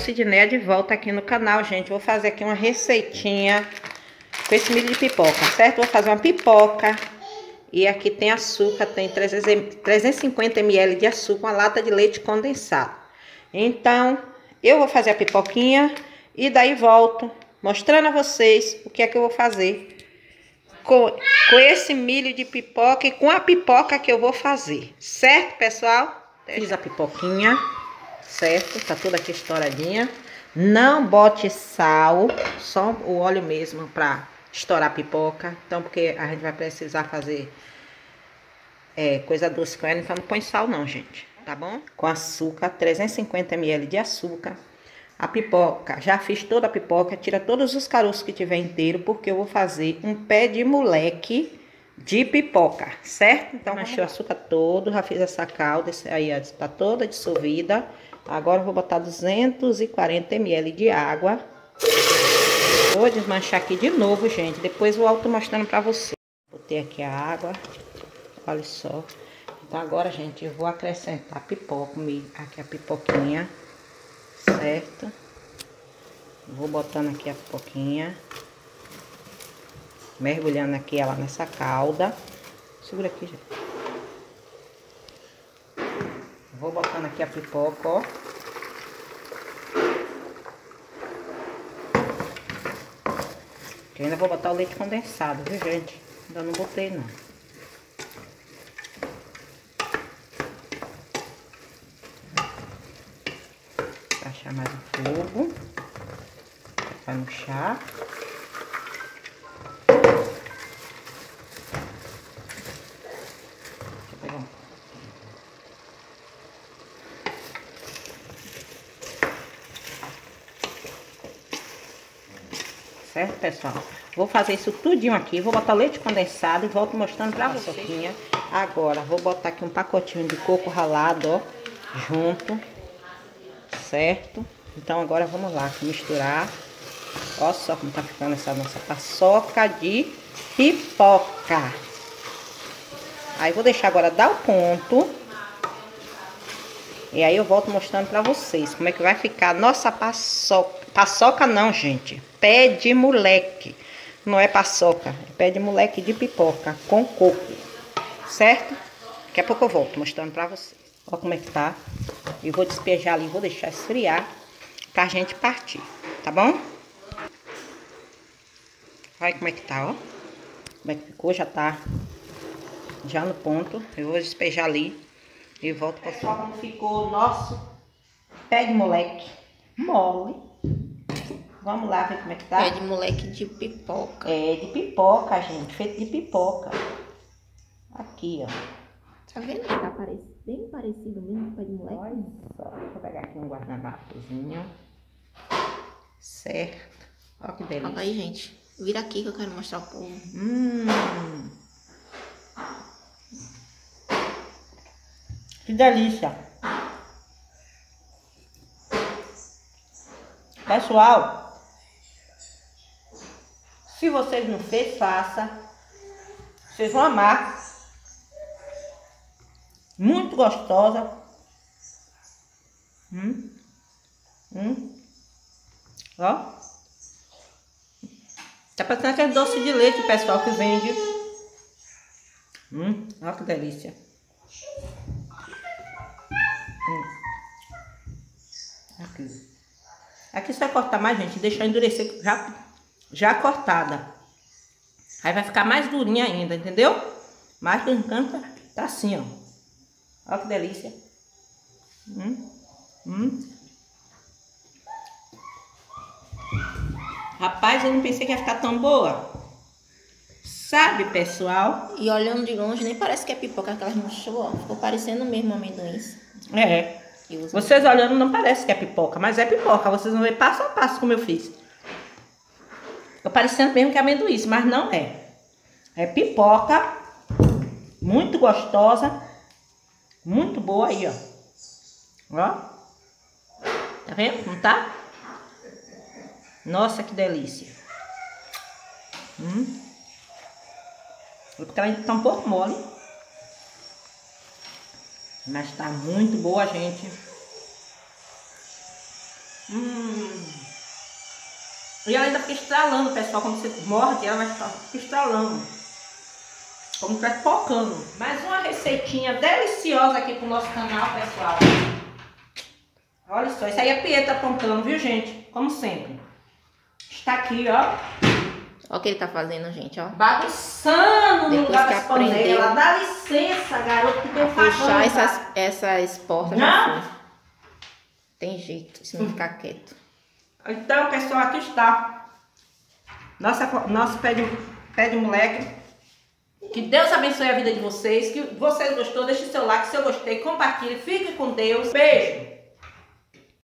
Sidneia de volta aqui no canal, gente. Vou fazer aqui uma receitinha com esse milho de pipoca, certo? Vou fazer uma pipoca e aqui tem açúcar, tem 350 ml de açúcar, uma lata de leite condensado. Então, eu vou fazer a pipoquinha e daí volto mostrando a vocês o que é que eu vou fazer com esse milho de pipoca e com a pipoca que eu vou fazer, certo, pessoal? Fiz a pipoquinha, certo? Tá toda aqui estouradinha. Não bote sal, só o óleo mesmo pra estourar a pipoca. Então, porque a gente vai precisar fazer coisa doce com ela, então não põe sal não, gente, tá bom? Com açúcar, 350 ml de açúcar. A pipoca, já fiz toda a pipoca, tira todos os caroços que tiver inteiro, porque eu vou fazer um pé de moleque de pipoca, certo? Então, achei o açúcar todo, já fiz essa calda, aí está toda dissolvida. Agora eu vou botar 240 ml de água. Vou desmanchar aqui de novo, gente, depois eu volto mostrando pra vocês. Botei aqui a água, olha só. Então agora, gente, eu vou acrescentar a pipoca, aqui a pipoquinha. Certo? Vou botando aqui a pipoquinha, mergulhando aqui ela nessa calda. Segura aqui, gente. Vou botando aqui a pipoca, ó. Eu ainda vou botar o leite condensado, viu, gente? Ainda não botei, não. Baixar mais o fogo para murchar. Deixa eu pegar um. Certo, pessoal? Vou fazer isso tudinho aqui. Vou botar leite condensado e volto mostrando pra vocês. Agora, vou botar aqui um pacotinho de coco ralado, ó, junto. Certo? Então agora vamos lá misturar. Olha só como tá ficando essa nossa paçoca de pipoca. Aí vou deixar agora dar o ponto. E aí eu volto mostrando pra vocês como é que vai ficar a nossa paçoca. Paçoca não, gente. Pé de moleque. Não é paçoca, é pé de moleque de pipoca com coco. Certo? Daqui a pouco eu volto mostrando pra vocês. Olha como é que tá. E vou despejar ali, vou deixar esfriar pra gente partir, tá bom? Olha como é que tá, ó. Como é que ficou, já tá já no ponto. Eu vou despejar ali e volto pra vocês. Olha como ficou o nosso pé de moleque mole. Vamos lá ver como é que tá. Pé de moleque de pipoca. É, de pipoca, gente, feito de pipoca. Aqui, ó. Tá vendo? Tá bem parecido mesmo com pé de moleque. Olha só, deixa eu pegar aqui um guardanapozinho. Certo. Olha que delícia. Olha aí, gente. Vira aqui que eu quero mostrar o povo. Que delícia. Pessoal, se vocês não fez, faça. Vocês vão amar. Muito gostosa. Ó. Tá parecendo aquele doce de leite, pessoal, que vende. Olha que delícia. Aqui. Aqui você vai cortar mais, gente. Deixar endurecer já cortada. Aí vai ficar mais durinha ainda, entendeu? Mas por enquanto tá assim, ó. Olha que delícia. Rapaz, eu não pensei que ia ficar tão boa. Sabe, pessoal? E olhando de longe, nem parece que é pipoca que ela mostrou, ó. Ficou parecendo mesmo amendoins. É. Vocês olhando não parece que é pipoca, mas é pipoca. Vocês vão ver passo a passo como eu fiz. Ficou parecendo mesmo que é amendoim, mas não é. É pipoca. Muito gostosa. Muito boa aí, ó. Ó. Tá vendo como tá? Nossa, que delícia. Porque ela ainda tá um pouco mole. Mas tá muito boa, gente. E ela ainda fica estralando, pessoal. Quando você morde, ela vai ficar estralando. Como se estivesse pocando. Mais uma receitinha deliciosa aqui pro nosso canal, pessoal. Olha só, isso aí é Pietro apontando, viu, gente? Como sempre. Está aqui, ó. Olha o que ele tá fazendo, gente, ó. Bagunçando no lugar das panelas. Dá licença, garoto, que eu faço. Puxar essas portas. Não. Tem jeito, se não ficar quieto. Então, pessoal, aqui está. Nosso pé de moleque. Que Deus abençoe a vida de vocês. Que vocês gostou, deixe seu like. Se eu gostei, compartilhe. Fique com Deus. Beijo.